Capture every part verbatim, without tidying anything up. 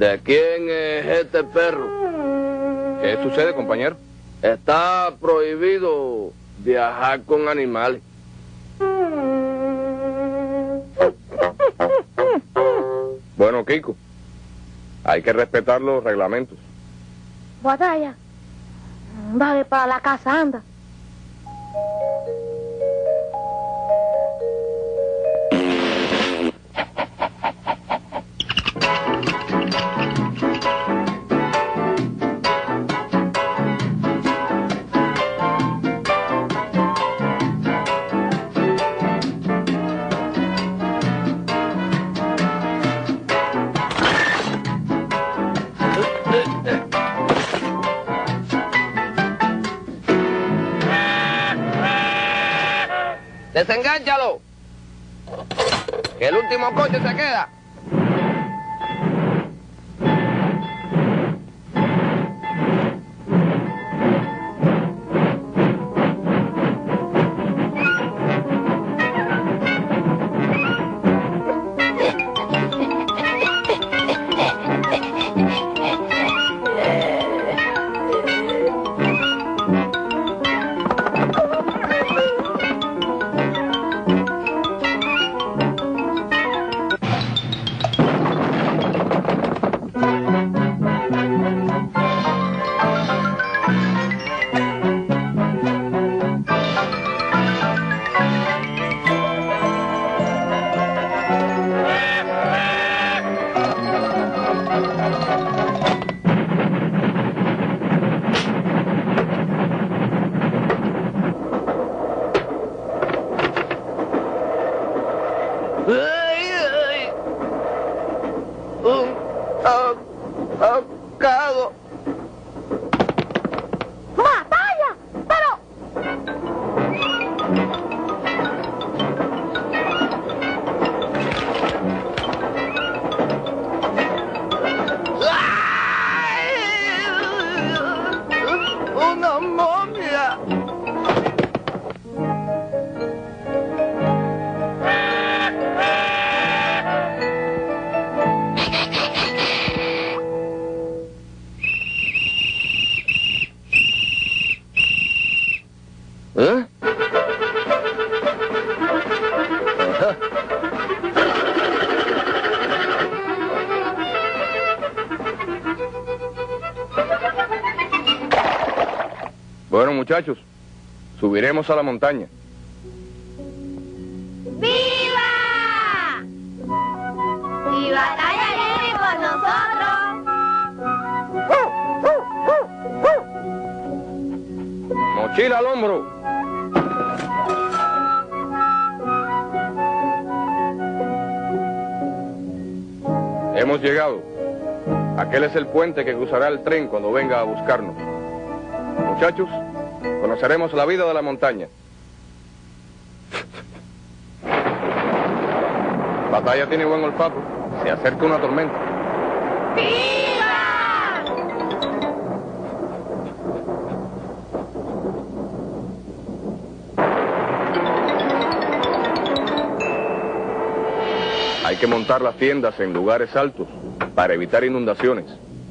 ¿De quién es este perro? ¿Qué sucede, compañero? Está prohibido viajar con animales. Bueno, Kiko, hay que respetar los reglamentos. Batalla, dale para la casa, anda. ¡Desengánchalo! Que el último coche se queda. ¡Ay, ay! ¡Un ahogado! ¡Batalla! ¡Pero! ¡Una momia! ¿Eh? Ajá. Bueno, muchachos, subiremos a la montaña. ¡Viva! ¡Y Batalla viene con nosotros! Mochila al hombro. Hemos llegado. Aquel es el puente que cruzará el tren cuando venga a buscarnos. Muchachos, conoceremos la vida de la montaña. Batalla tiene buen olfato. Se acerca una tormenta. ¡Viva! Hay que montar las tiendas en lugares altos para evitar inundaciones.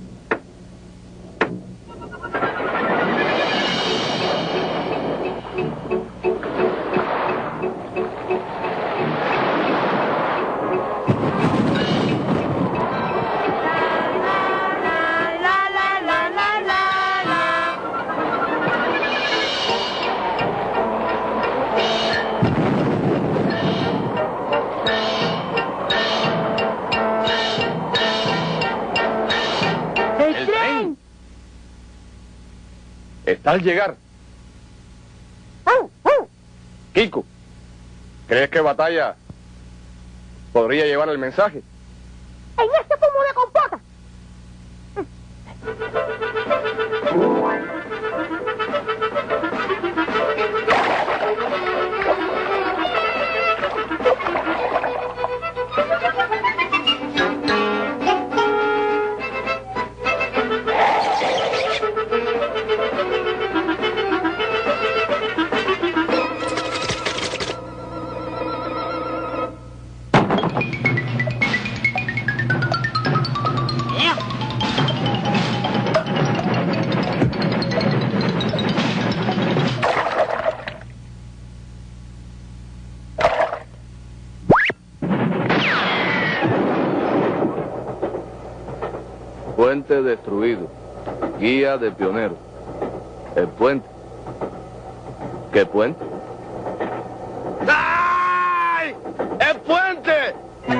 ¡El tren! Está al llegar. Kiko, ¿crees que Batalla podría llevar el mensaje? ¡En este pomo de compota! Yeah. Puente destruido. Guía de pioneros. El puente. ¿Qué puente? ¡Ay! ¡El puente!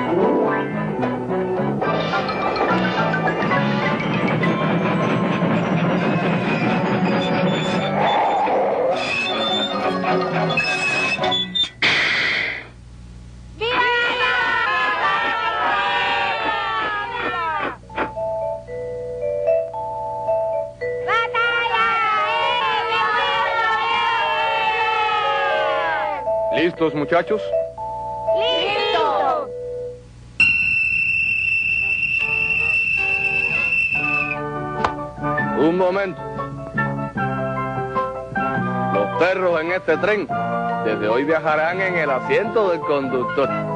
¿Listos, muchachos? ¡Listo! Un momento. Los perros en este tren desde hoy viajarán en el asiento del conductor.